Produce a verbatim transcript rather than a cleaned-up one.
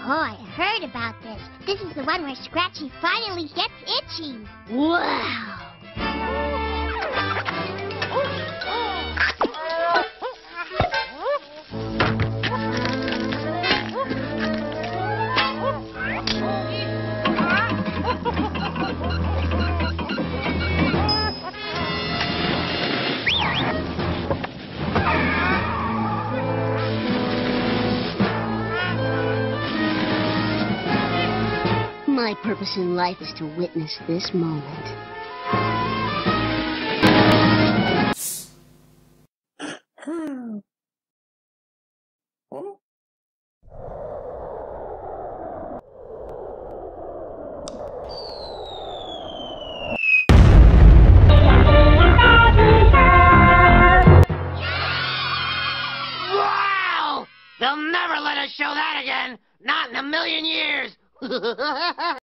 Oh, I heard about this. This is the one where Scratchy finally gets itchy. Wow! My purpose in life is to witness this moment. Wow! They'll never let us show that again! Not in a million years!